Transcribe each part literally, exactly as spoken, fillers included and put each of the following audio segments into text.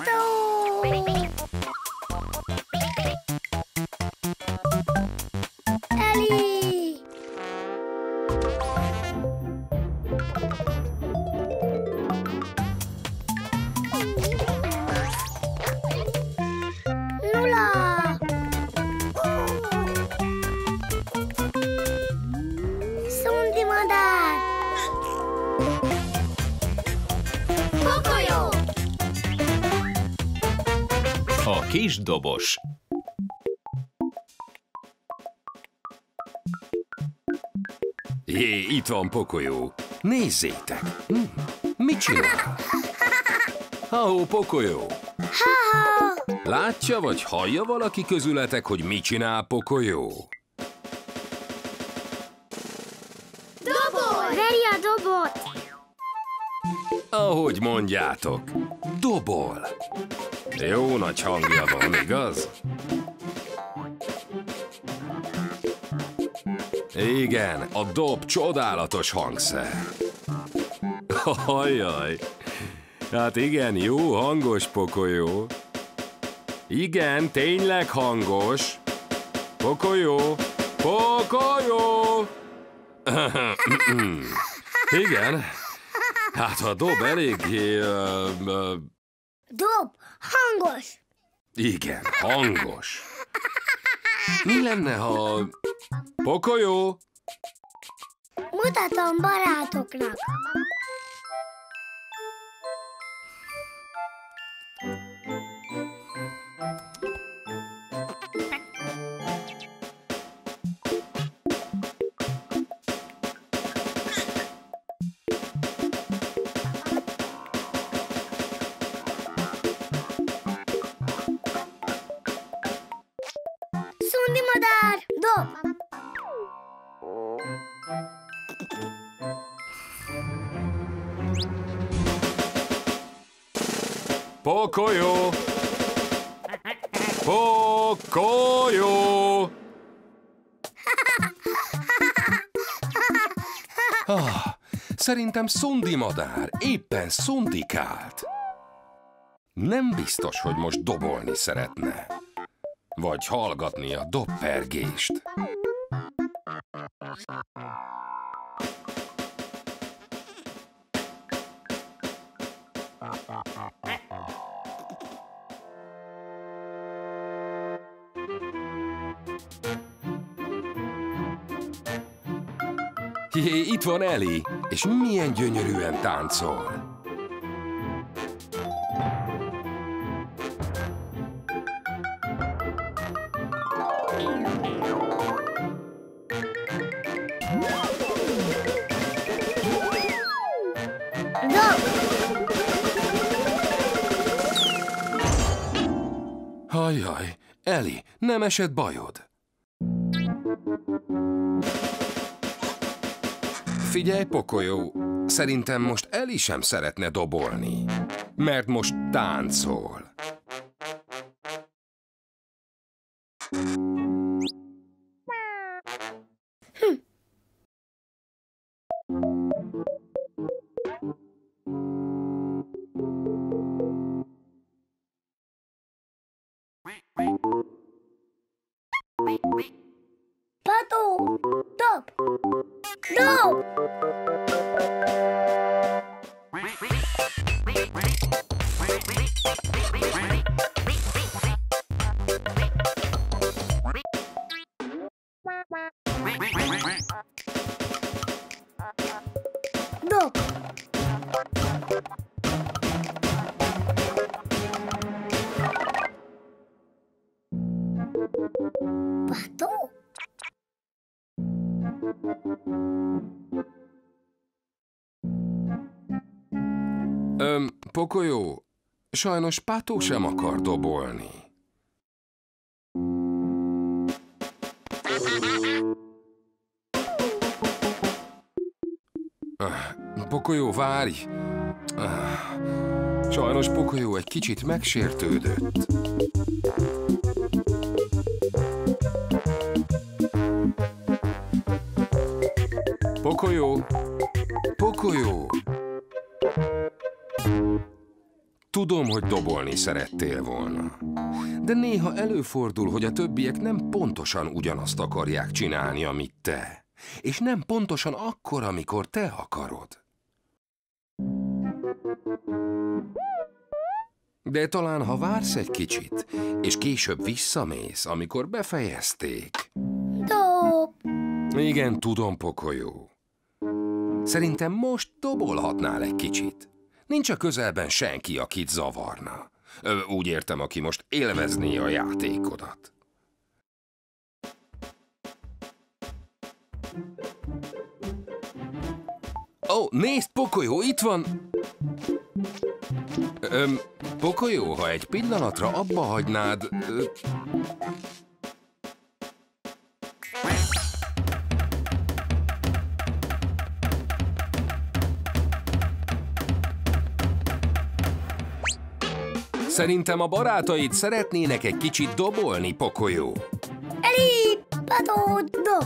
Pató! Eli! Nulla! Szundi madár! Pokolyó! A kis dobos. Jé, itt van Pokolyó. Nézzétek! Hm, mit csinál? Ha-hó, Pokolyó! Ha-ha! Látja vagy hallja valaki közületek, hogy mit csinál Pokolyó? Dobol! Veri a dobot! Ahogy mondjátok, dobol. Jó nagy hangja van, igaz? Igen, a dob csodálatos hangszer. Ajjaj, hát igen, jó hangos Pokolyó. Igen, tényleg hangos. Pokolyó, Pokolyó! Igen, hát a dob eléggé... Uh, uh, Dob! Hangos! igen, hangos. Mi lenne, ha... Pokolyó? Mutatom barátoknak. Szundi madár, dob! Pokolyó! Pokolyó! Ah, szerintem Szundi madár éppen szundikált. Nem biztos, hogy most dobolni szeretne. Vagy hallgatni a dobpergést. Jé, itt van Eli, és milyen gyönyörűen táncol. Ajjaj, Eli, nem esett bajod? Figyelj, Pokolyó, szerintem most Eli sem szeretne dobolni, mert most táncol. Hm. Pató! Dob! Dob! Dob! Pató? Öm, Pokolyó, sajnos Pató sem akar dobolni. Pokolyó, várj! Sajnos Pokolyó egy kicsit megsértődött. Pokolyó! Pokolyó! tudom, hogy dobolni szerettél volna. De néha előfordul, hogy a többiek nem pontosan ugyanazt akarják csinálni, amit te. És nem pontosan akkor, amikor te akarod. De talán, ha vársz egy kicsit, és később visszamész, amikor befejezték. Dob. Igen, tudom, Pokolyó. Szerintem most dobolhatnál egy kicsit. Nincs a közelben senki, akit zavarna. Ö, úgy értem, aki most élvezné a játékodat. Ó, oh, nézd, Pokolyó, itt van! Öm, Pokolyó, ha egy pillanatra abba hagynád... Ö... Szerintem a barátaid szeretnének egy kicsit dobolni, Pokolyó. Eli, Pató, dob.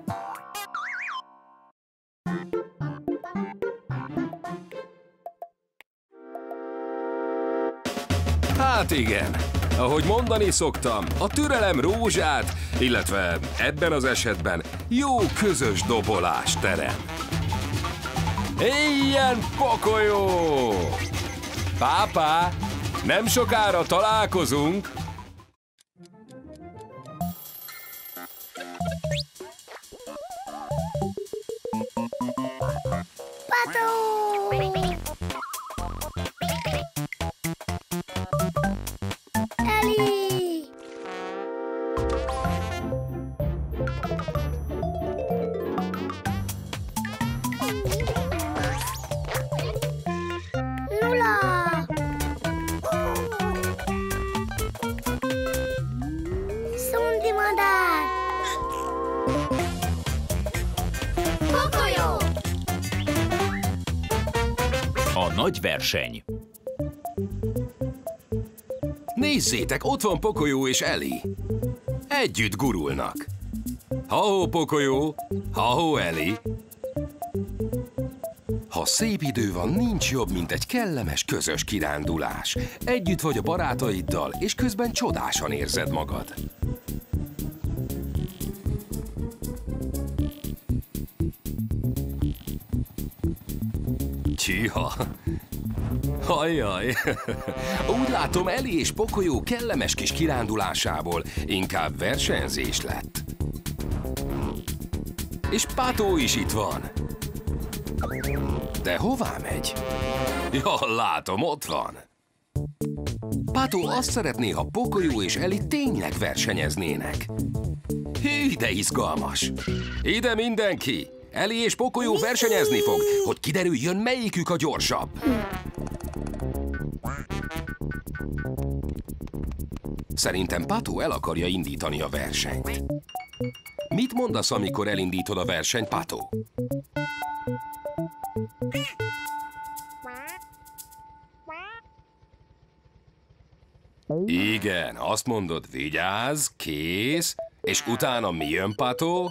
Hát igen, ahogy mondani szoktam, a türelem rózsát, illetve ebben az esetben jó közös dobolás terem. Éljen, Pokolyó! Pápá, nem sokára találkozunk! Pató! Eli! Nulla! Szundi madár! Pokolyó! A nagy verseny. Nézzétek, ott van Pokolyó és Eli. Együtt gurulnak. Ha-hó, Pokolyó! Ha-hó, Eli! Ha szép idő van, nincs jobb, mint egy kellemes közös kirándulás. Együtt vagy a barátaiddal, és közben csodásan érzed magad. Csiha! Ajjaj! Úgy látom, Eli és Pokolyó kellemes kis kirándulásából inkább versenyzés lett. És Pató is itt van. De hová megy? Ja, látom, ott van. Pató azt szeretné, ha Pokolyó és Eli tényleg versenyeznének. Hű, de izgalmas! Ide mindenki! Eli és Pokolyó versenyezni fog, hogy kiderüljön, melyikük a gyorsabb. Szerintem Pató el akarja indítani a versenyt. Mit mondasz, amikor elindítod a versenyt, Pató? Igen, azt mondod, vigyázz, kész, és utána mi jön, Pató?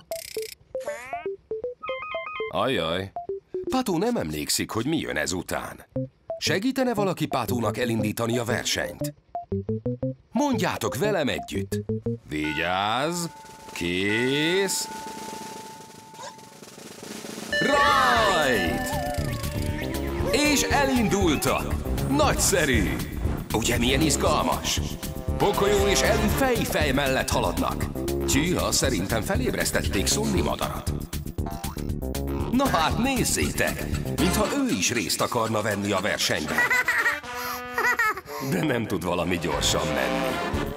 Ajjaj, Pató nem emlékszik, hogy mi jön ezután. Segítene valaki Patónak elindítani a versenyt? Mondjátok velem együtt. Vigyázz, kész. Right! És elindultak. Nagyszerű! Ugye milyen izgalmas? Pokolyó és Eli fej-fej mellett haladnak. Csiha, szerintem felébresztették Szundi madarat. Na hát nézzétek, mintha ő is részt akarna venni a versenyben. De nem tud valami gyorsan menni.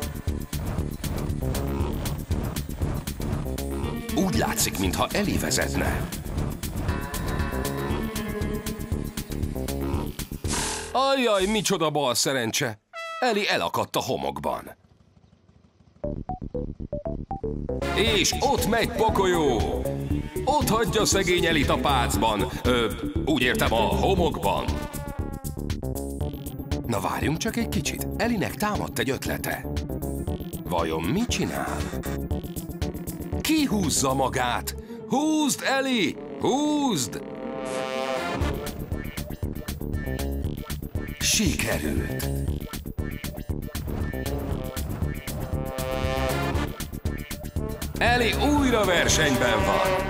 Úgy látszik, mintha Eli vezetne. Ajjaj, micsoda bal szerencse! Eli elakadt a homokban. És ott megy Pokolyó! Ott hagyja szegény Elit a pácban. Ö, úgy értem, a homokban. Na várjunk csak egy kicsit. Elinek támadt egy ötlete. Vajon mit csinál? Kihúzza magát! Húzd, Eli! Húzd! Sikerült! Eli újra versenyben van!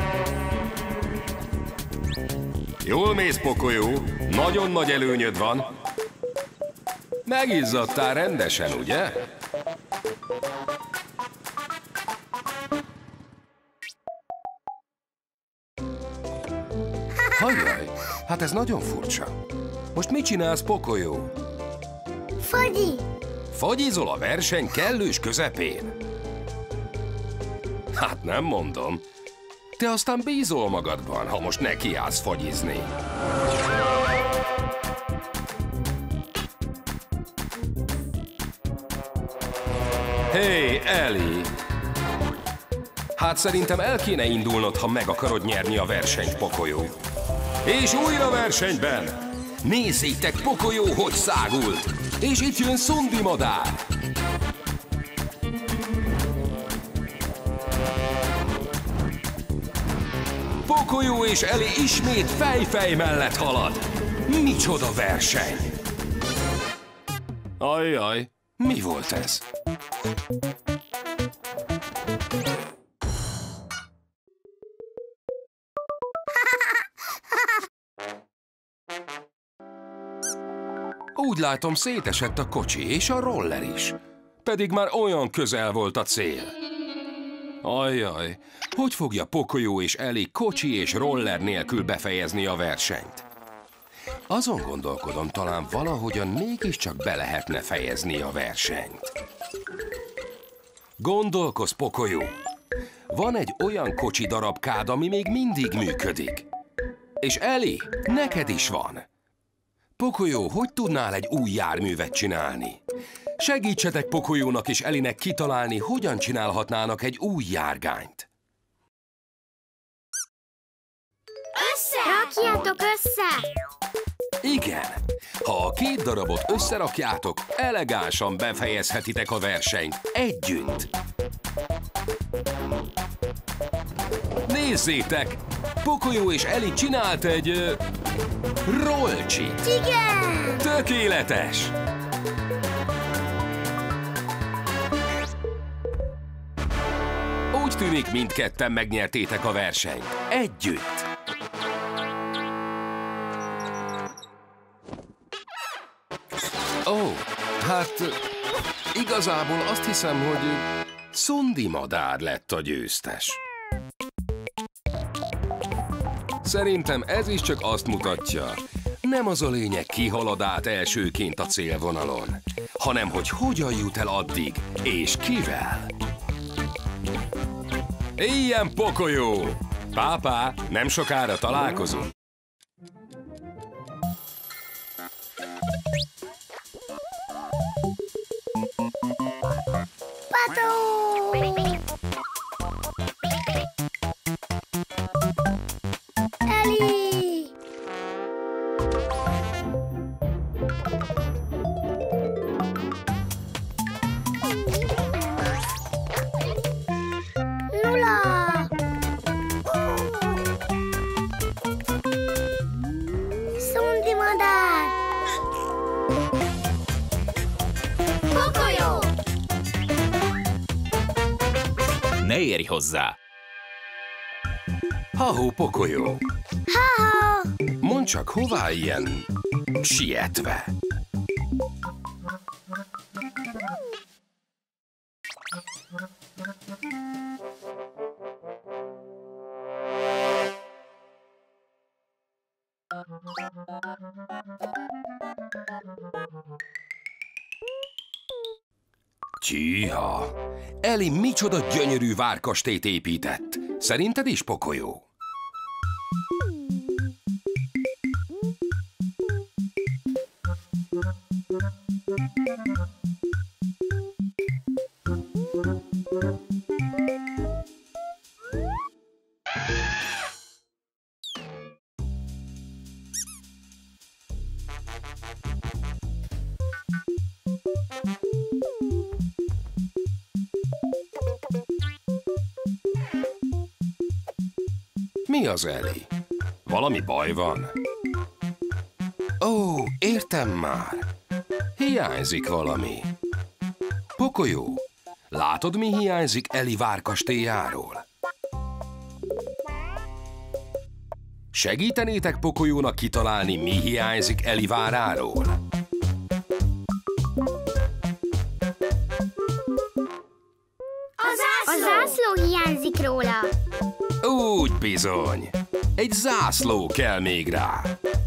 Jól mész, Pocoyo, nagyon nagy előnyöd van. Megizzadtál rendesen, ugye? Hajjaj, hát ez nagyon furcsa. Most mit csinálsz, Pocoyo? Fogyi! Fagyizol a verseny kellős közepén? Hát nem mondom. Te aztán bízol magadban, ha most nekiállsz fagyizni. Hé, hey, Eli! Hát szerintem el kéne indulnod, ha meg akarod nyerni a versenyt, Pocoyo. És újra versenyben! Nézzétek, Pocoyo, hogy szágult! És itt jön Szundi madár! Pocoyo és Eli ismét fej-fej mellett halad. Micsoda verseny! Ajjaj, mi volt ez? Úgy látom, szétesett a kocsi és a roller is. Pedig már olyan közel volt a cél. Ajjaj, hogy fogja Pocoyo és Eli kocsi és roller nélkül befejezni a versenyt? Azon gondolkodom, talán valahogyan mégiscsak be lehetne fejezni a versenyt. Gondolkozz, Pocoyo! Van egy olyan kocsi darabkád, ami még mindig működik. És Eli, neked is van. Pocoyo, hogy tudnál egy új járművet csinálni? Segítsetek Pocoyónak és Elinek kitalálni, hogyan csinálhatnának egy új járgányt. Össze! Rakjátok össze! Igen, ha a két darabot összerakjátok, elegánsan befejezhetitek a versenyt együtt. Nézzétek! Pocoyo és Eli csinált egy... Uh, rollcsit. Igen! Tökéletes! Úgy tűnik, mindketten megnyertétek a versenyt. Együtt! Ó, hát igazából azt hiszem, hogy Szundi madár lett a győztes. Szerintem ez is csak azt mutatja, nem az a lényeg, ki halad át elsőként a célvonalon, hanem hogy hogyan jut el addig, és kivel. Ilyen, Pocoyo! Pápá, nem sokára találkozunk. Pató! Eli! Nulla! Szundi madár! Pocoyo! Ne érj hozzá! Ha-hó, Pocoyo! Ha-ha! Mondd csak, hová ilyen sietve? Csíha! Eli micsoda gyönyörű várkastélyt épített. Szerinted is, Pocoyo? Mi az, Eli? Valami baj van? Ó, értem már. Hiányzik valami. Pokolyó, látod, mi hiányzik Eli várkastélyáról? Segítenétek Pokolyónak kitalálni, mi hiányzik Eli váráról? A zászló! A zászló hiányzik róla. Úgy bizony. Egy zászló kell még rá.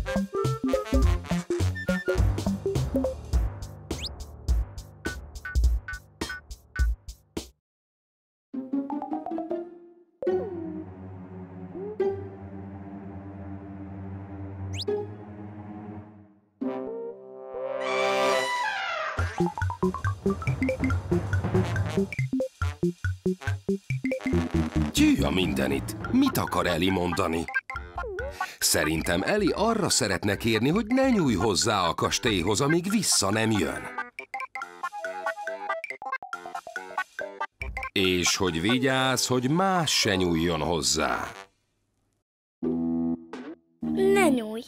Gyű a mindenit. Mit akar Eli mondani? Szerintem Eli arra szeretne kérni, hogy ne nyújj hozzá a kastélyhoz, amíg vissza nem jön. És hogy vigyázz, hogy más se nyújjon hozzá. Ne nyújj!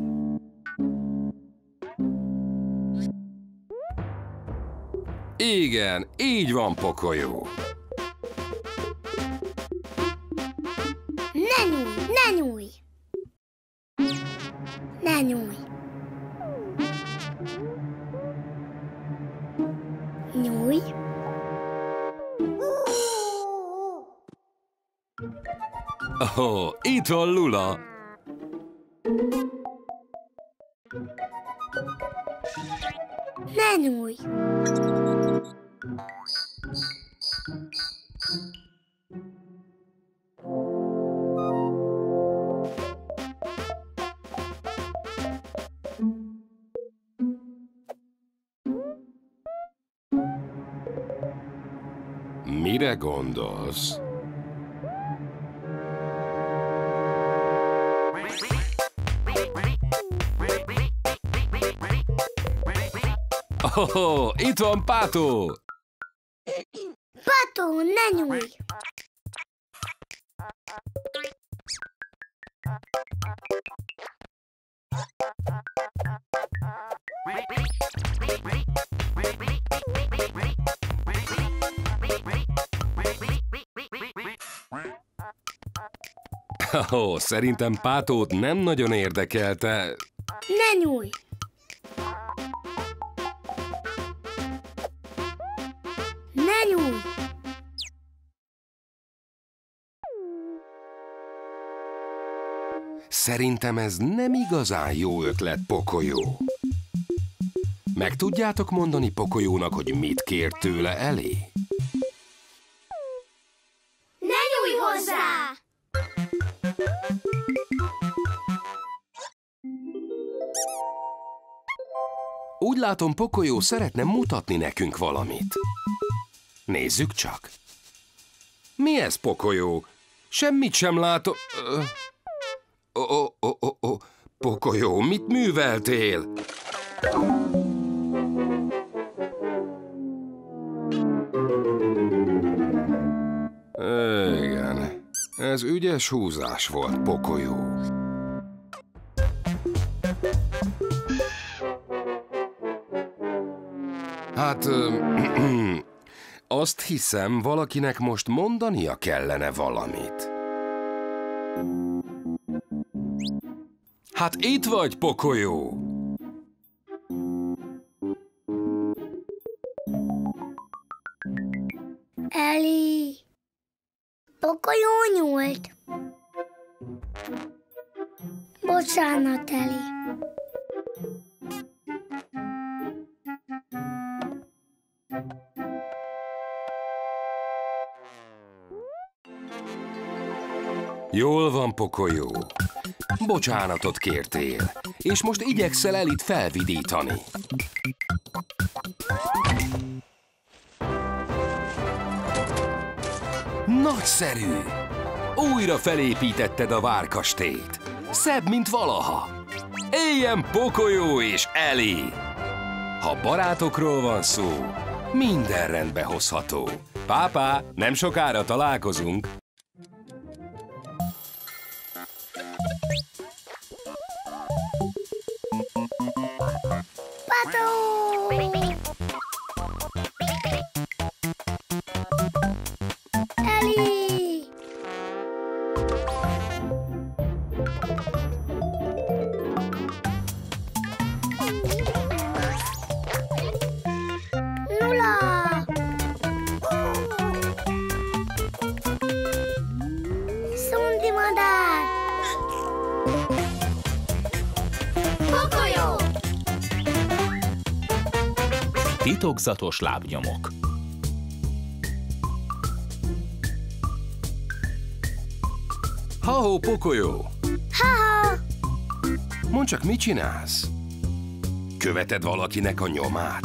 Igen, így van, Pokolyó. Ne nyújj! Ne nyújj! Ne nyújj! Nyújj! Ó, itt van Lula. Ne nyújj! Mire gondolsz? Oh, itt van Pátó! Pátó, ne nyújj! Oh, szerintem Pátót nem nagyon érdekelte. Ne nyújj! Ne nyújj! Szerintem ez nem igazán jó ötlet, Pokolyó. Meg tudjátok mondani Pokolyónak, hogy mit kér tőle Eli? Ne nyújj hozzá! Úgy látom, Pokolyó szeretne mutatni nekünk valamit. Nézzük csak. Mi ez, Pokolyó? Semmit sem látok. Ó, ó, ó, ó, ó. Pokolyó, mit műveltél? Igen, ez ügyes húzás volt, Pokolyó. Hát, azt hiszem, valakinek most mondania kellene valamit. Hát itt vagy, Pokolyó! Eli! Pokolyó nyúlt. Bocsánat, Eli. Jól van, Pokolyó. Bocsánatot kértél, és most igyekszel Elit felvidítani. Nagyszerű! Újra felépítetted a várkastélyt. Szebb, mint valaha. Éljen Pokolyó és Eli! Ha barátokról van szó, minden rendbe hozható. Pápá, nem sokára találkozunk. Pató! Eli! Lula! Szundi madár! Pokolyó! Titokzatos lábnyomok. Ha-ho, Pokolyó! Ha-ha! Mondd csak, mit csinálsz? Követed valakinek a nyomát?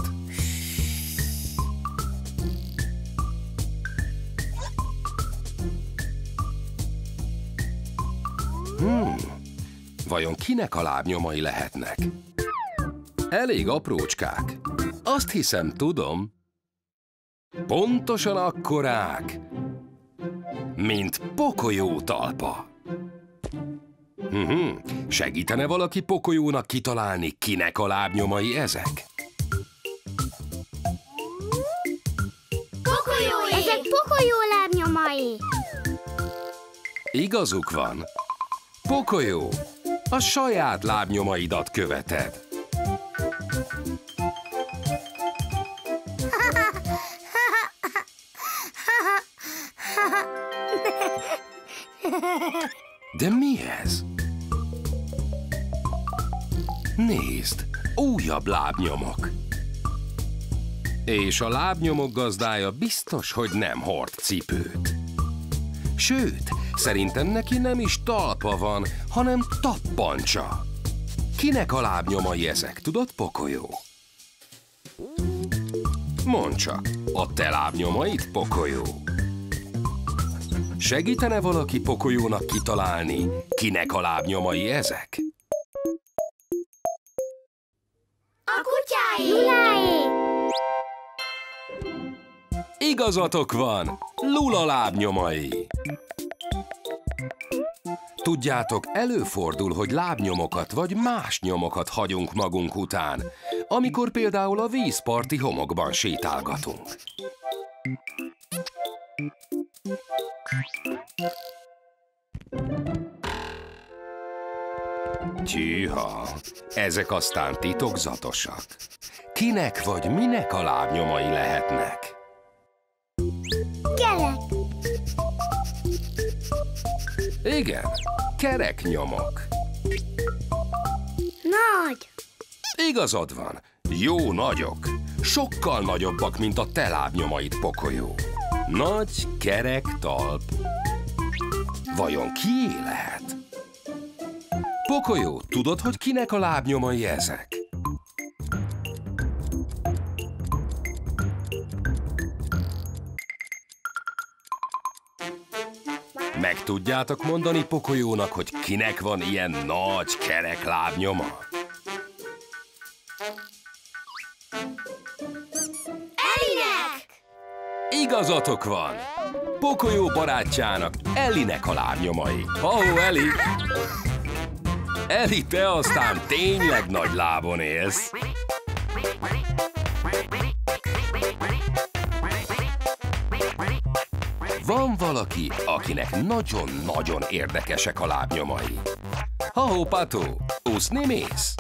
Hmm, vajon kinek a lábnyomai lehetnek? Elég aprócskák. Azt hiszem, tudom. Pontosan akkorák, mint Pokolyó talpa. Hmm, segítene valaki Pokolyónak kitalálni, kinek a lábnyomai ezek? Pokolyóé! Ezek Pokolyó lábnyomai! Igazuk van. Pokolyó, a saját lábnyomaidat követed. De mi ez? Nézd, újabb lábnyomok. És a lábnyomok gazdája biztos, hogy nem hord cipőt. Sőt, szerintem neki nem is talpa van, hanem tappancsa. Kinek a lábnyomai ezek, tudod, Pokolyó? Mondd csak, a te lábnyomait, Pokolyó? Segítene valaki Pokolyónak kitalálni, kinek a lábnyomai ezek? A kutyáé! Luláé! Igazatok van! Lula lábnyomai! Tudjátok, előfordul, hogy lábnyomokat vagy más nyomokat hagyunk magunk után, amikor például a vízparti homokban sétálgatunk. Tyűha, ezek aztán titokzatosak. Kinek vagy minek a lábnyomai lehetnek? Kerek! Igen, kereknyomok. Nagy! Igazad van, jó nagyok. Sokkal nagyobbak, mint a te lábnyomaid, Pokolyó. Nagy, kerek talp. Vajon kié lehet? Pokolyó, tudod, hogy kinek a lábnyomai ezek? Meg tudjátok mondani Pokolyónak, hogy kinek van ilyen nagy, kerek lábnyoma? Elinek! Igazatok van! Pokolyó barátjának, Elinek a lábnyomai. Ha-ho, Eli! Eli, te aztán tényleg nagy lábon élsz. Van valaki, akinek nagyon-nagyon érdekesek a lábnyomai. Ha-ho, Pató, úszni mész?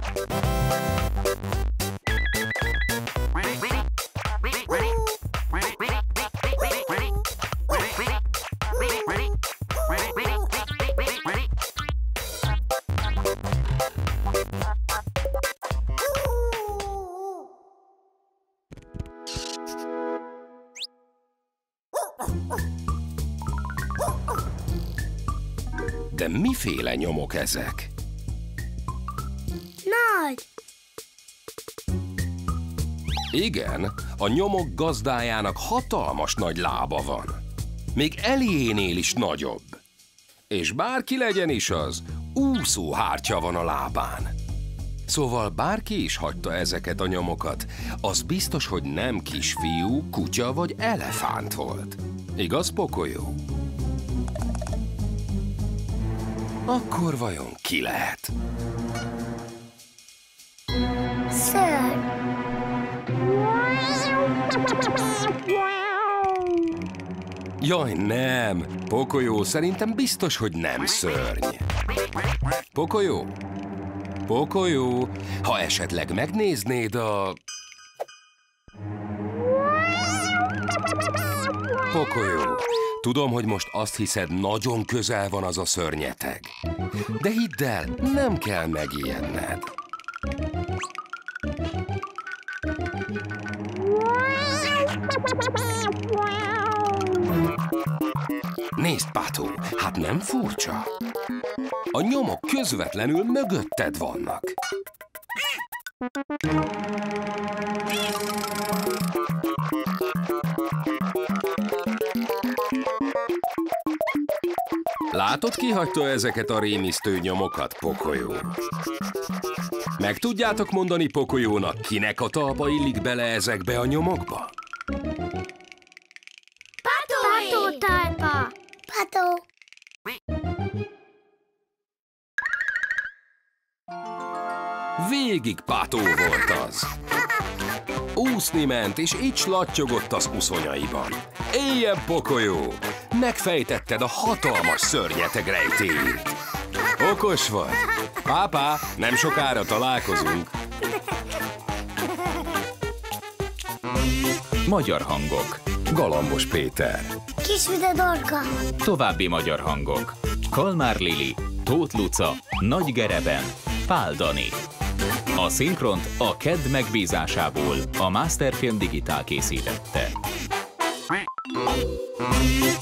De miféle nyomok ezek? Nagy! Igen, a nyomok gazdájának hatalmas nagy lába van. Még Eliénél is nagyobb. És bárki legyen is az, úszóhártya van a lábán. Szóval bárki is hagyta ezeket a nyomokat, az biztos, hogy nem kisfiú, kutya vagy elefánt volt. Igaz, Pokolyó? Akkor vajon ki lehet? Szörny! Jaj, nem! Pokolyó, szerintem biztos, hogy nem szörny. Pokolyó? Pokolyó, ha esetleg megnéznéd a... Pokolyó, tudom, hogy most azt hiszed, nagyon közel van az a szörnyeteg. De hidd el, nem kell megijedned. Nézd, Pato, hát nem furcsa? A nyomok közvetlenül mögötted vannak. Látod, ki hagyta ezeket a rémisztő nyomokat, Pokolyó? Meg tudjátok mondani Pokolyónak, kinek a talpa illik bele ezekbe a nyomokba? Pató talpa. Pató. Végig Pató volt az. Úszni ment, és így slattyogott az uszonyaiban. Éjjel, Pokolyó! Megfejtetted a hatalmas szörnyeteg rejtélyét. Okos vagy. Pápá, nem sokára találkozunk. Magyar hangok. Galambos Péter. Kisvide Dorka. További magyar hangok. Kalmár Lili, Tóth Luca, Nagy Gereben, Pál Dani. A szinkront a Kedd megbízásából a Masterfilm Digitál készítette.